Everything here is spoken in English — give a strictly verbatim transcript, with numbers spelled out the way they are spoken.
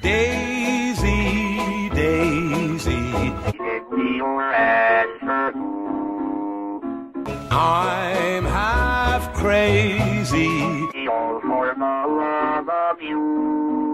Daisy, Daisy, I'm half crazy for the love of you.